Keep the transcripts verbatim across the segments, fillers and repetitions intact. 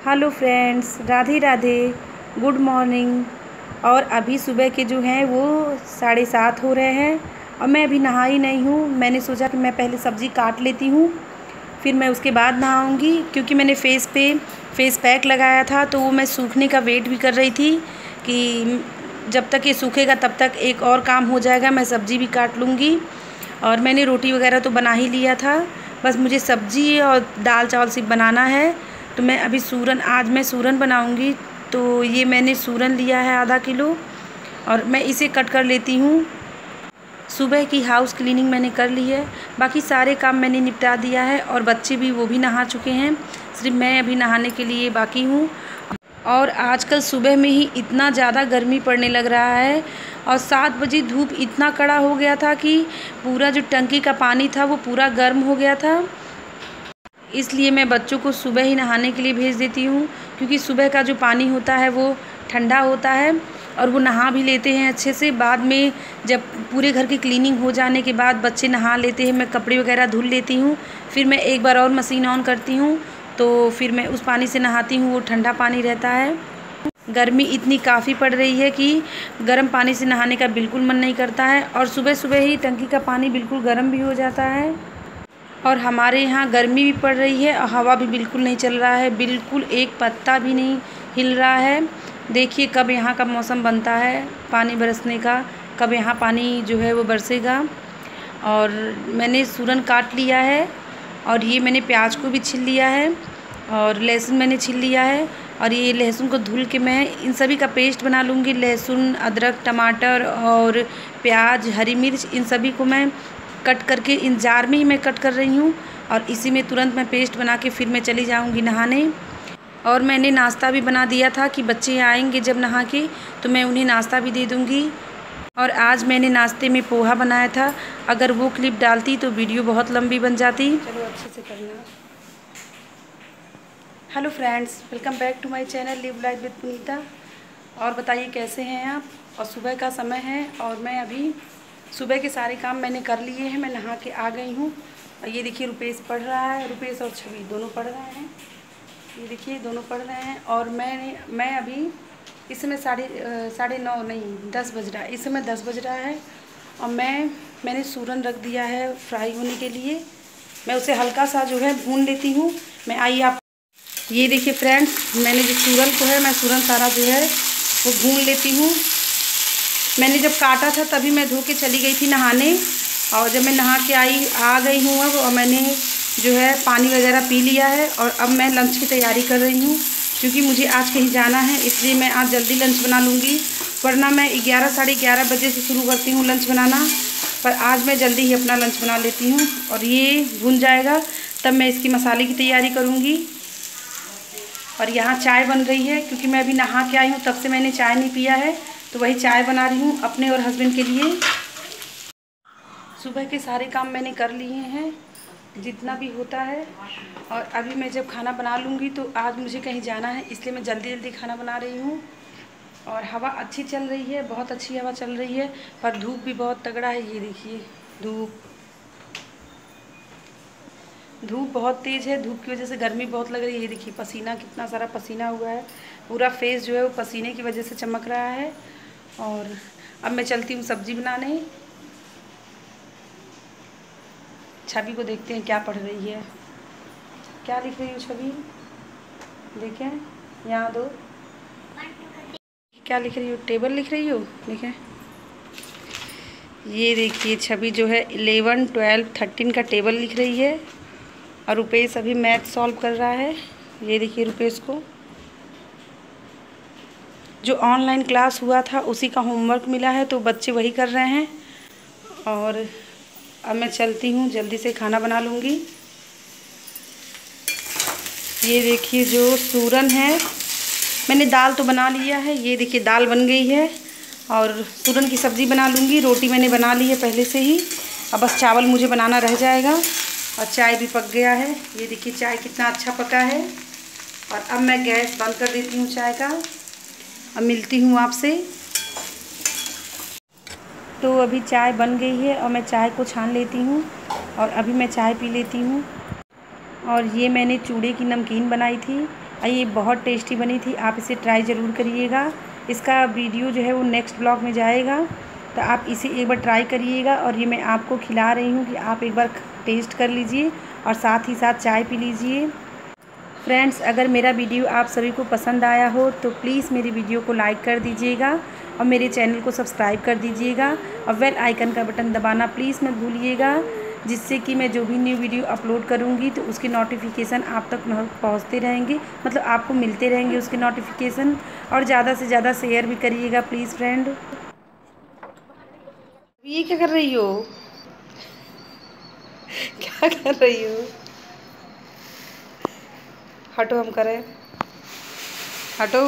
Hello friends, Radhe Radhe, good morning. और अभी सुबह के जो हैं वो साढ़े सात हो रहे हैं और मैं अभी नहाई नहीं हूँ। मैंने सोचा कि मैं पहले सब्ज़ी काट लेती हूँ, फिर मैं उसके बाद नहाऊँगी, क्योंकि मैंने फेस पे फेस पैक लगाया था तो वो मैं सूखने का वेट भी कर रही थी कि जब तक ये सूखेगा तब तक एक और काम हो जाएगा, मैं सब्ज़ी भी काट लूँगी। और मैंने रोटी वगैरह तो बना ही लिया था, बस मुझे सब्ज़ी और दाल चावल सिर्फ बनाना है। तो मैं अभी सूरन आज मैं सूरन बनाऊंगी। तो ये मैंने सूरन लिया है आधा किलो और मैं इसे कट कर लेती हूँ। सुबह की हाउस क्लीनिंग मैंने कर ली है, बाकी सारे काम मैंने निपटा दिया है और बच्चे भी वो भी नहा चुके हैं, सिर्फ मैं अभी नहाने के लिए बाकी हूँ। और आजकल सुबह में ही इतना ज़्यादा गर्मी पड़ने लग रहा है और सात बजे धूप इतना कड़ा हो गया था कि पूरा जो टंकी का पानी था वो पूरा गर्म हो गया था। इसलिए मैं बच्चों को सुबह ही नहाने के लिए भेज देती हूँ, क्योंकि सुबह का जो पानी होता है वो ठंडा होता है और वो नहा भी लेते हैं अच्छे से। बाद में जब पूरे घर की क्लीनिंग हो जाने के बाद बच्चे नहा लेते हैं, मैं कपड़े वगैरह धुल लेती हूँ, फिर मैं एक बार और मशीन ऑन करती हूँ तो फिर मैं उस पानी से नहाती हूँ, वो ठंडा पानी रहता है। गर्मी इतनी काफ़ी पड़ रही है कि गर्म पानी से नहाने का बिल्कुल मन नहीं करता है और सुबह सुबह ही टंकी का पानी बिल्कुल गर्म भी हो जाता है। और हमारे यहाँ गर्मी भी पड़ रही है और हवा भी बिल्कुल नहीं चल रहा है, बिल्कुल एक पत्ता भी नहीं हिल रहा है। देखिए कब यहाँ का मौसम बनता है पानी बरसने का, कब यहाँ पानी जो है वो बरसेगा। और मैंने सूरन काट लिया है और ये मैंने प्याज को भी छील लिया है और लहसुन मैंने छील लिया है। और ये लहसुन को धुल के मैं इन सभी का पेस्ट बना लूँगी। लहसुन, अदरक, टमाटर और प्याज, हरी मिर्च, इन सभी को मैं कट करके इन जार में ही मैं कट कर रही हूँ और इसी में तुरंत मैं पेस्ट बना के फिर मैं चली जाऊँगी नहाने। और मैंने नाश्ता भी बना दिया था कि बच्चे आएंगे जब नहा के तो मैं उन्हें नाश्ता भी दे दूँगी। और आज मैंने नाश्ते में पोहा बनाया था, अगर वो क्लिप डालती तो वीडियो बहुत लंबी बन जाती। चलो अच्छे से करना। Hello friends, welcome back to my channel live life with Punita. और बताइए कैसे हैं आप। और सुबह का समय है और मैं अभी सुबह के सारे काम मैंने कर लिए हैं, मैं नहा के आ गई हूँ। और ये देखिए रुपेश पढ़ रहा है, रुपेश और छवि दोनों पढ़ रहे हैं, ये देखिए दोनों पढ़ रहे हैं। और मैंने मैं अभी इस समय साढ़े साढ़े नौ नहीं दस बज रहा है, इस समय दस बज रहा है। और मैं मैंने सूरन रख दिया है फ्राई होने के लिए, मैं उसे हल्का सा जो है भून लेती हूँ। मैं आइए आप ये देखिए फ्रेंड्स, मैंने जो सूरन को है मैं सूरन सारा जो है वो भून लेती हूँ। मैंने जब काटा था तभी मैं धो के चली गई थी नहाने और जब मैं नहा के आई आ गई हूँ अब, और मैंने जो है पानी वगैरह पी लिया है। और अब मैं लंच की तैयारी कर रही हूँ, क्योंकि मुझे आज कहीं जाना है, इसलिए मैं आज जल्दी लंच बना लूँगी। वरना मैं ग्यारह साढ़े ग्यारह बजे से शुरू करती हूँ लंच बनाना, पर आज मैं जल्दी ही अपना लंच बना लेती हूँ। और ये भुन जाएगा तब मैं इसकी मसाले की तैयारी करूँगी। और यहाँ चाय बन रही है, क्योंकि मैं अभी नहा के आई हूँ तब से मैंने चाय नहीं पिया है, तो वही चाय बना रही हूँ अपने और हस्बैंड के लिए। सुबह के सारे काम मैंने कर लिए हैं जितना भी होता है। और अभी मैं जब खाना बना लूँगी तो आज मुझे कहीं जाना है, इसलिए मैं जल्दी जल्दी खाना बना रही हूँ। और हवा अच्छी चल रही है, बहुत अच्छी हवा चल रही है, पर धूप भी बहुत तगड़ा है। ये देखिए धूप धूप बहुत तेज़ है, धूप की वजह से गर्मी बहुत लग रही है। ये देखिए पसीना, कितना सारा पसीना हुआ है, पूरा फेस जो है वो पसीने की वजह से चमक रहा है। और अब मैं चलती हूँ सब्ज़ी बनाने। छवि को देखते हैं क्या पढ़ रही है, क्या लिख रही हो छवि, देखें यहाँ दो, क्या लिख रही हो, टेबल लिख रही हो, देखें। ये देखिए छवि जो है इलेवन ट्वेल्व थर्टीन का टेबल लिख रही है और रुपेश अभी मैथ सॉल्व कर रहा है। ये देखिए रुपेश को जो ऑनलाइन क्लास हुआ था उसी का होमवर्क मिला है, तो बच्चे वही कर रहे हैं। और अब मैं चलती हूँ, जल्दी से खाना बना लूँगी। ये देखिए जो सूरन है, मैंने दाल तो बना लिया है, ये देखिए दाल बन गई है। और सूरन की सब्ज़ी बना लूँगी, रोटी मैंने बना ली है पहले से ही, अब बस चावल मुझे बनाना रह जाएगा। और चाय भी पक गया है, ये देखिए चाय कितना अच्छा पका है। और अब मैं गैस बंद कर देती हूँ चाय का। अब मिलती हूँ आपसे। तो अभी चाय बन गई है और मैं चाय को छान लेती हूँ और अभी मैं चाय पी लेती हूँ। और ये मैंने चूड़े की नमकीन बनाई थी, और ये बहुत टेस्टी बनी थी। आप इसे ट्राई ज़रूर करिएगा। इसका वीडियो जो है वो नेक्स्ट ब्लॉग में जाएगा, तो आप इसे एक बार ट्राई करिएगा। और ये मैं आपको खिला रही हूँ कि आप एक बार टेस्ट कर लीजिए और साथ ही साथ चाय पी लीजिए। फ्रेंड्स, अगर मेरा वीडियो आप सभी को पसंद आया हो तो प्लीज़ मेरी वीडियो को लाइक कर दीजिएगा और मेरे चैनल को सब्सक्राइब कर दीजिएगा और बेल आइकन का बटन दबाना प्लीज़ मत भूलिएगा, जिससे कि मैं जो भी न्यू वीडियो अपलोड करूँगी तो उसकी नोटिफिकेशन आप तक पहुँचते रहेंगे, मतलब आपको मिलते रहेंगे उसके नोटिफिकेशन। और ज़्यादा से ज़्यादा शेयर भी करिएगा प्लीज़ फ्रेंड। ये क्या कर रही हो? क्या कर रही हो? हटो, हम करें। हटो।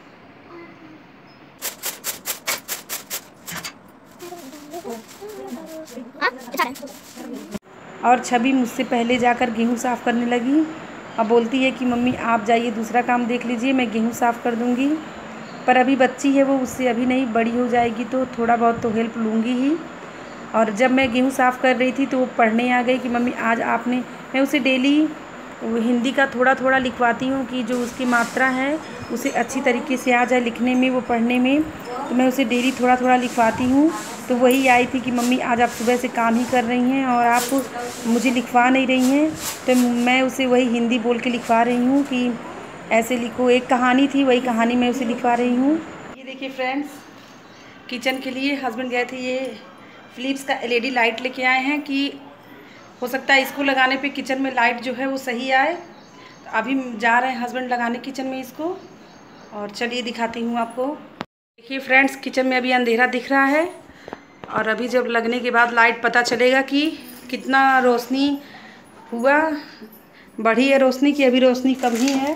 और छवि मुझसे पहले जाकर गेहूँ साफ़ करने लगी। अब बोलती है कि मम्मी आप जाइए दूसरा काम देख लीजिए, मैं गेहूँ साफ़ कर दूँगी। पर अभी बच्ची है वो, उससे अभी नहीं, बड़ी हो जाएगी तो थोड़ा बहुत तो हेल्प लूँगी ही। और जब मैं गेहूँ साफ़ कर रही थी तो वो पढ़ने आ गई कि मम्मी आज आपने, मैं उसे डेली हिंदी का थोड़ा थोड़ा लिखवाती हूँ कि जो उसकी मात्रा है उसे अच्छी तरीके से आ जाए लिखने में, वो पढ़ने में। तो मैं उसे डेली थोड़ा थोड़ा लिखवाती हूँ। तो वही आई थी कि मम्मी आज आप सुबह से काम ही कर रही हैं और आप मुझे लिखवा नहीं रही हैं। तो मैं उसे वही हिंदी बोल के लिखवा रही हूँ कि ऐसे लिखो। एक कहानी थी, वही कहानी मैं उसे लिखवा रही हूँ। ये देखिए फ्रेंड्स, किचन के लिए हस्बैंड गए थे, ये फ़िलिप्स का एलईडी लाइट लेके आए हैं कि हो सकता है इसको लगाने पे किचन में लाइट जो है वो सही आए। तो अभी जा रहे हैं हस्बैंड लगाने किचन में इसको, और चलिए दिखाती हूँ आपको। देखिए फ्रेंड्स, किचन में अभी अंधेरा दिख रहा है और अभी जब लगने के बाद लाइट पता चलेगा कि कितना रोशनी हुआ, बढ़ी है रोशनी की अभी रोशनी कम ही है।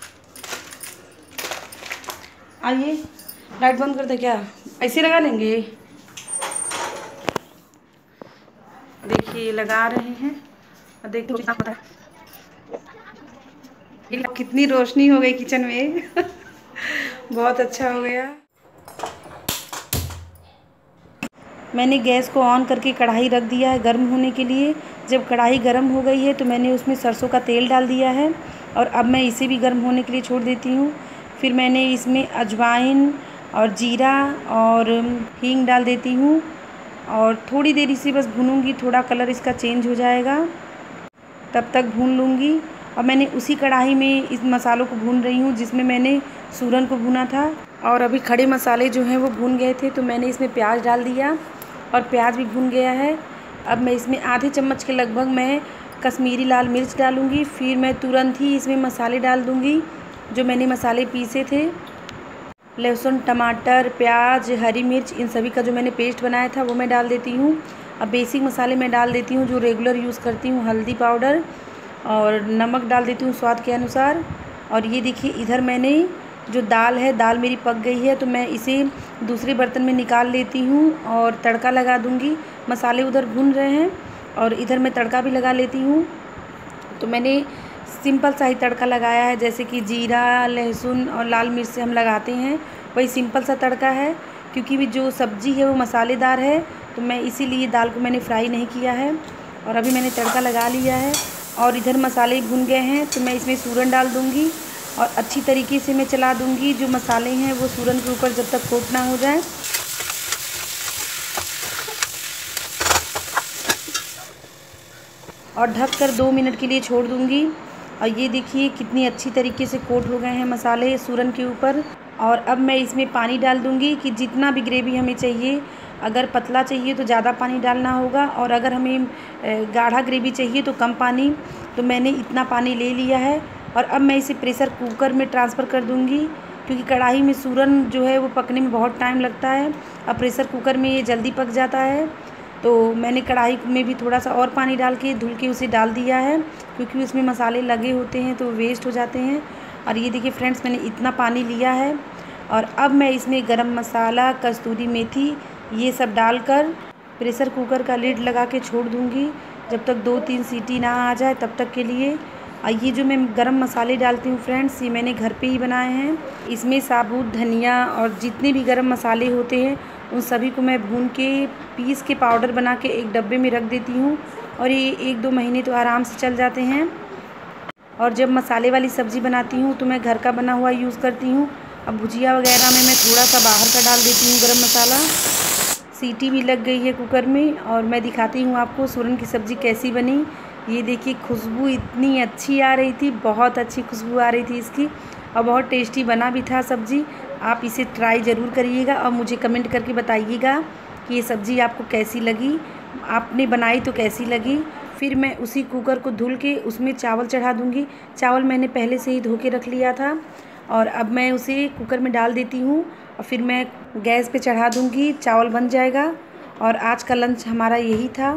आइए, लाइट बंद कर दे क्या? ऐसे लगा लेंगे। देखिए लगा रहे हैं और देखो कितनी रोशनी हो गई किचन में। बहुत अच्छा हो गया। मैंने गैस को ऑन करके कढ़ाई रख दिया है गर्म होने के लिए। जब कढ़ाई गर्म हो गई है तो मैंने उसमें सरसों का तेल डाल दिया है और अब मैं इसे भी गर्म होने के लिए छोड़ देती हूँ। फिर मैंने इसमें अजवाइन और जीरा और हींग डाल देती हूँ और थोड़ी देर इसे बस भूनूंगी, थोड़ा कलर इसका चेंज हो जाएगा तब तक भून लूँगी। और मैंने उसी कढ़ाई में इस मसालों को भून रही हूँ जिसमें मैंने सूरन को भुना था। और अभी खड़े मसाले जो हैं वो भून गए थे तो मैंने इसमें प्याज डाल दिया और प्याज भी भून गया है। अब मैं इसमें आधे चम्मच के लगभग मैं कश्मीरी लाल मिर्च डालूँगी। फिर मैं तुरंत ही इसमें मसाले डाल दूँगी जो मैंने मसाले पीसे थे, लहसुन, टमाटर, प्याज, हरी मिर्च, इन सभी का जो मैंने पेस्ट बनाया था वो मैं डाल देती हूँ। अब बेसिक मसाले मैं डाल देती हूँ जो रेगुलर यूज़ करती हूँ, हल्दी पाउडर और नमक डाल देती हूँ स्वाद के अनुसार। और ये देखिए इधर मैंने जो दाल है, दाल मेरी पक गई है तो मैं इसे दूसरे बर्तन में निकाल लेती हूँ और तड़का लगा दूँगी। मसाले उधर भून रहे हैं और इधर मैं तड़का भी लगा लेती हूँ। तो मैंने सिंपल सा ही तड़का लगाया है, जैसे कि जीरा, लहसुन और लाल मिर्च से हम लगाते हैं वही सिंपल सा तड़का है। क्योंकि भी जो सब्ज़ी है वो मसालेदार है तो मैं इसीलिए दाल को मैंने फ्राई नहीं किया है। और अभी मैंने तड़का लगा लिया है और इधर मसाले भुन गए हैं तो मैं इसमें सूरन डाल दूँगी और अच्छी तरीके से मैं चला दूँगी। जो मसाले हैं वो सूरन के ऊपर जब तक कोट ना हो जाए। और ढक कर दो मिनट के लिए छोड़ दूँगी। और ये देखिए कितनी अच्छी तरीके से कोट हो गए हैं मसाले सूरन के ऊपर। और अब मैं इसमें पानी डाल दूँगी कि जितना भी ग्रेवी हमें चाहिए, अगर पतला चाहिए तो ज़्यादा पानी डालना होगा और अगर हमें गाढ़ा ग्रेवी चाहिए तो कम पानी। तो मैंने इतना पानी ले लिया है और अब मैं इसे प्रेशर कुकर में ट्रांसफ़र कर दूँगी क्योंकि कढ़ाई में सूरन जो है वो पकने में बहुत टाइम लगता है। अब प्रेशर कुकर में ये जल्दी पक जाता है। तो मैंने कढ़ाई में भी थोड़ा सा और पानी डाल के धुल के उसे डाल दिया है क्योंकि उसमें मसाले लगे होते हैं तो वेस्ट हो जाते हैं। और ये देखिए फ्रेंड्स, मैंने इतना पानी लिया है और अब मैं इसमें गरम मसाला, कस्तूरी मेथी, ये सब डालकर प्रेशर कुकर का लिड लगा के छोड़ दूँगी जब तक दो तीन सीटी ना आ जाए तब तक के लिए। और ये जो मैं गरम मसाले डालती हूँ फ्रेंड्स, ये मैंने घर पे ही बनाए हैं। इसमें साबुत धनिया और जितने भी गरम मसाले होते हैं उन सभी को मैं भून के पीस के पाउडर बना के एक डब्बे में रख देती हूँ और ये एक दो महीने तो आराम से चल जाते हैं। और जब मसाले वाली सब्ज़ी बनाती हूँ तो मैं घर का बना हुआ यूज़ करती हूँ। अब भुजिया वगैरह में मैं थोड़ा सा बाहर का डाल देती हूँ गरम मसाला। सीटी भी लग गई है कुकर में और मैं दिखाती हूँ आपको सूरन की सब्ज़ी कैसी बनी। ये देखिए खुशबू इतनी अच्छी आ रही थी, बहुत अच्छी खुशबू आ रही थी इसकी और बहुत टेस्टी बना भी था सब्ज़ी। आप इसे ट्राई ज़रूर करिएगा और मुझे कमेंट करके बताइएगा कि ये सब्ज़ी आपको कैसी लगी, आपने बनाई तो कैसी लगी। फिर मैं उसी कुकर को धुल के उसमें चावल चढ़ा दूँगी। चावल मैंने पहले से ही धो के रख लिया था और अब मैं उसे कुकर में डाल देती हूँ और फिर मैं गैस पे चढ़ा दूँगी, चावल बन जाएगा। और आज का लंच हमारा यही था।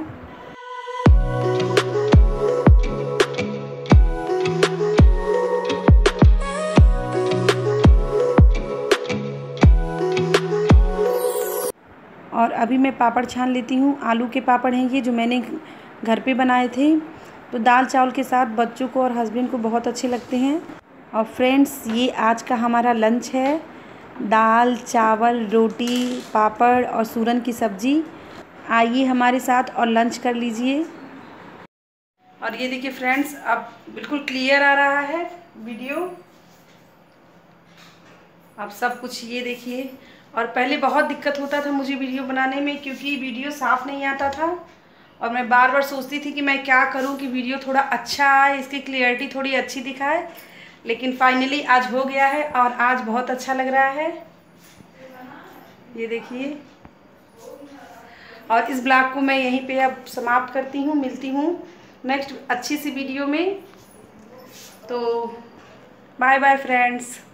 और अभी मैं पापड़ छान लेती हूँ। आलू के पापड़ हैं ये, जो मैंने घर पे बनाए थे। तो दाल चावल के साथ बच्चों को और हस्बैंड को बहुत अच्छे लगते हैं। और फ्रेंड्स, ये आज का हमारा लंच है, दाल चावल रोटी पापड़ और सूरन की सब्ज़ी। आइए हमारे साथ और लंच कर लीजिए। और ये देखिए फ्रेंड्स, अब बिल्कुल क्लियर आ रहा है वीडियो, अब सब कुछ ये देखिए। और पहले बहुत दिक्कत होता था मुझे वीडियो बनाने में, क्योंकि वीडियो साफ़ नहीं आता था और मैं बार बार सोचती थी कि मैं क्या करूं कि वीडियो थोड़ा अच्छा आए, इसकी क्लियरिटी थोड़ी अच्छी दिखाए। लेकिन फाइनली आज हो गया है और आज बहुत अच्छा लग रहा है, ये देखिए। और इस ब्लॉग को मैं यहीं पे अब समाप्त करती हूँ। मिलती हूँ नेक्स्ट अच्छी सी वीडियो में। तो बाय बाय फ्रेंड्स।